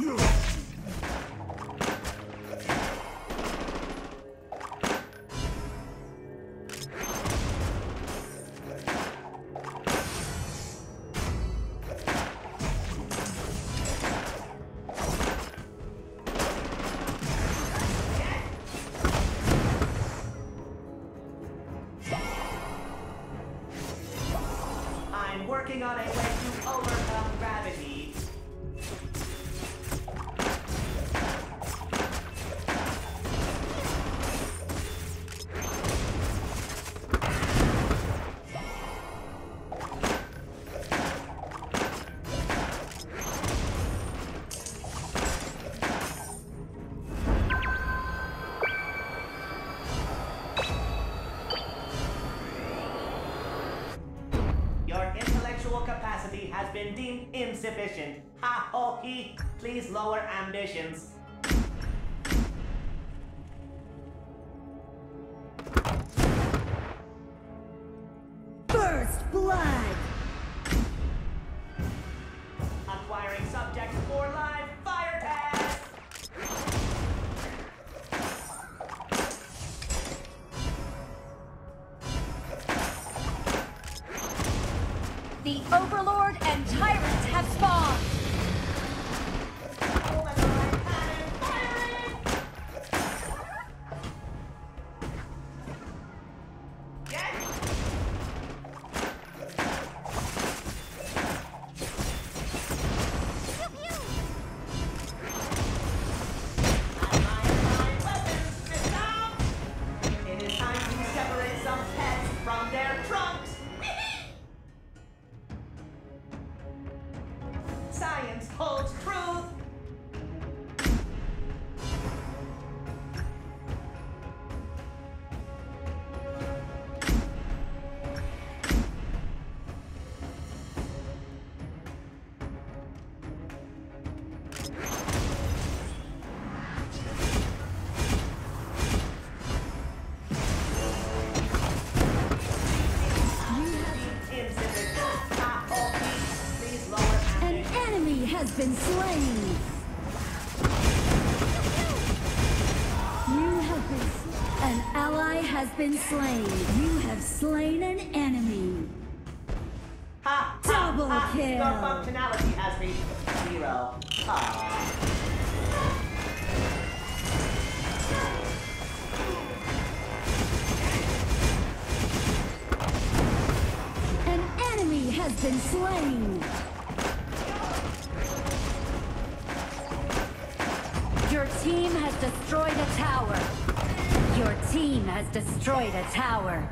Working on a way to overcome gravity. Capacity has been deemed insufficient. Ha ho he. Please lower ambitions. First blood. Acquiring subject for live fire test. The Overlord and Tyrant have spawned! It is time to separate some pets from their trunks! Science holds truth! Has been slain. An ally has been slain. You have slain an enemy. Ha! Double kill. Your functionality has reached 0. An enemy has been slain. Your team has destroyed a tower. Your team has destroyed a tower.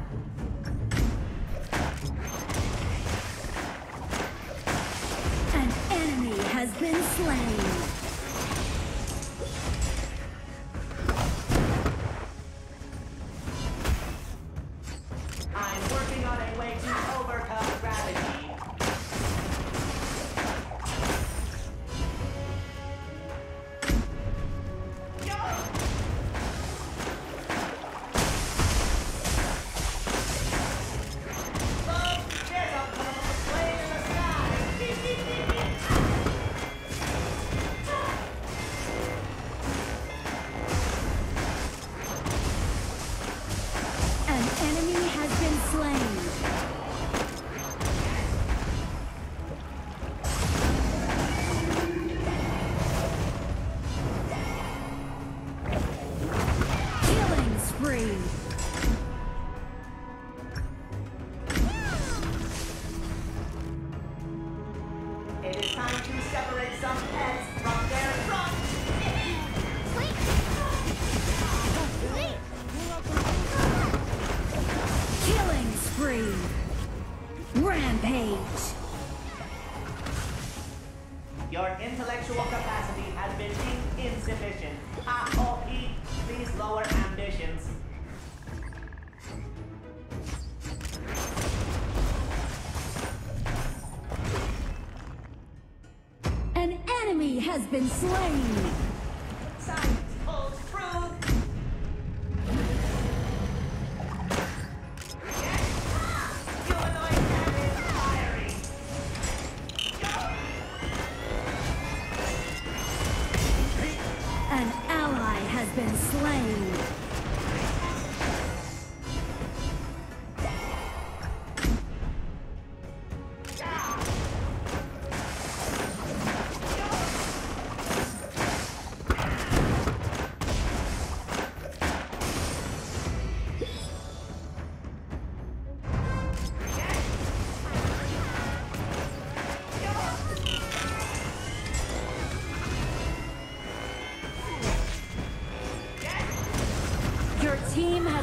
An enemy has been slain. I'm working on a way to overcome gravity. An enemy has been slain. Killing spree. It is time to separate some pets from their trunks. Killing spree. Rampage. Your intellectual capacity has been deemed insufficient. AOE, please lower ambitions. An enemy has been slain. Science holds truth. Humanoid cannon firing.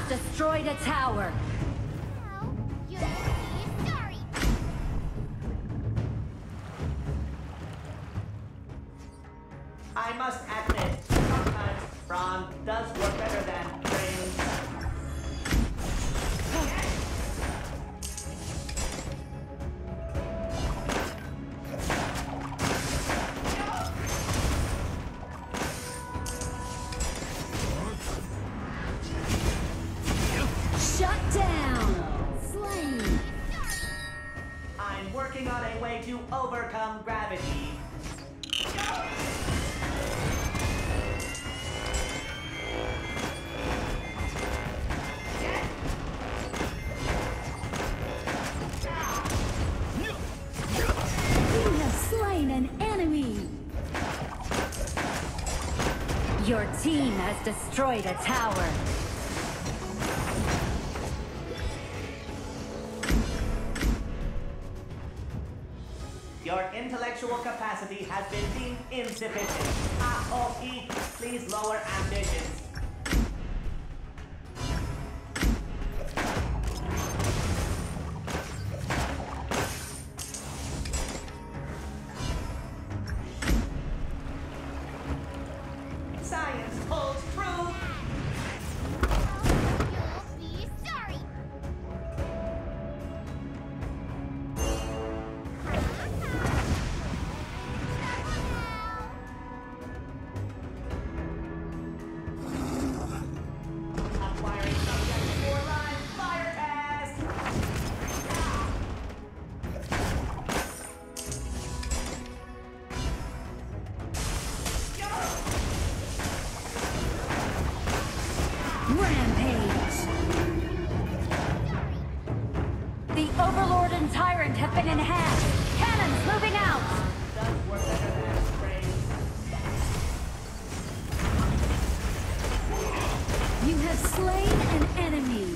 destroyed a tower. Now, you'll be sorry. I must admit, sometimes brawn does work better than brains. Shut down. Slain. I'm working on a way to overcome gravity. You have slain an enemy. Your team has destroyed a tower. Your intellectual capacity has been deemed insufficient. AOE, please lower ambitions. Science holds true. Now, you'll be sorry. Acquiring subject for live fire test. Rampage. The Overlord and Tyrant have been enhanced. Cannons moving out. Does work better than brains. You have slain an enemy.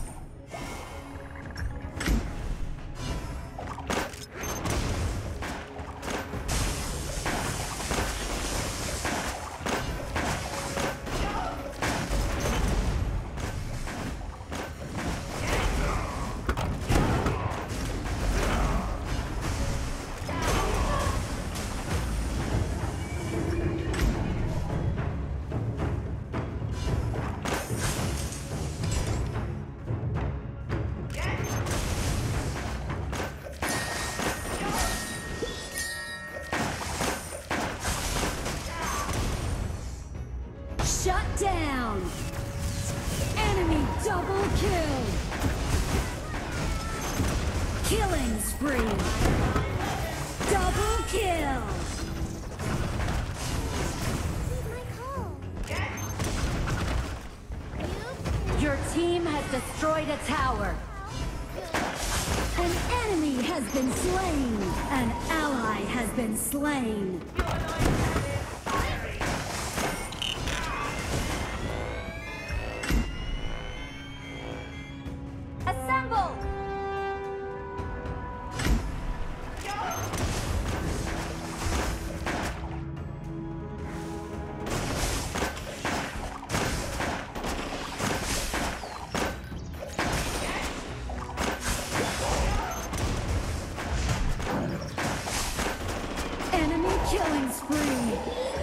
Shut down. Enemy double kill. Killing spree. Double kill. Heed my call. Your team has destroyed a tower. An enemy has been slain. An ally has been slain. Assemble! Enemy killing spree.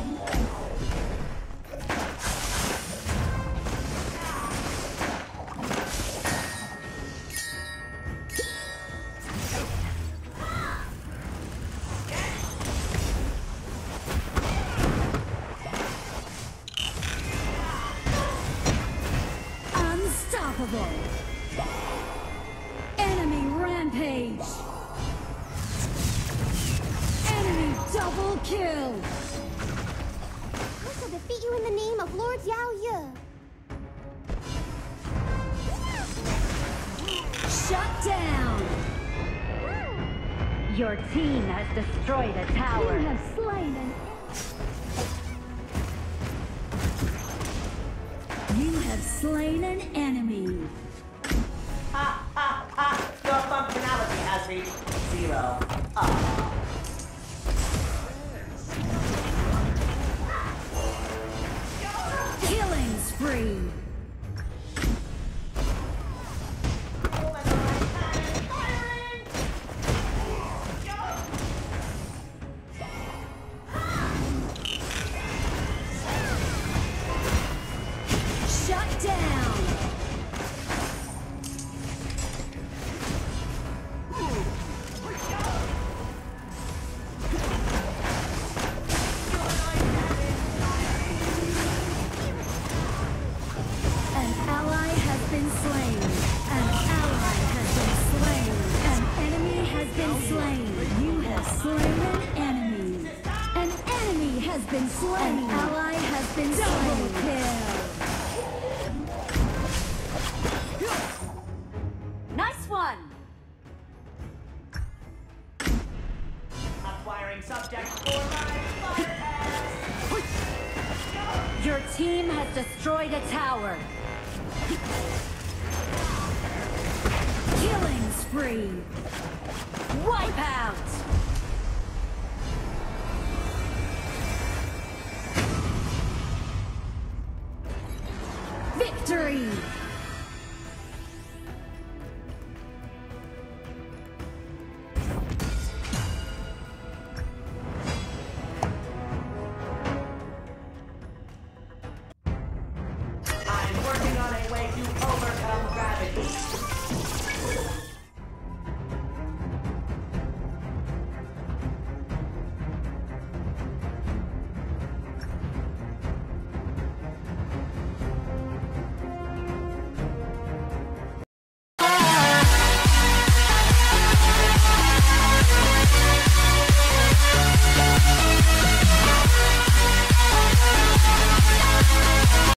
Unstoppable. Enemy rampage. Enemy double kill. I shall defeat you in the name of Lord Yao Ye. Shut down. Your team has destroyed a tower. You have slain an You have slain an enemy. Ha ha ha! Your functionality has reached 0. Ah. Killing spree. Slain an enemy. An enemy has been slain. An ally has been double kill. Nice one. Acquiring subject for my fire test. Your team has destroyed a tower. Killing spree. Wipe out.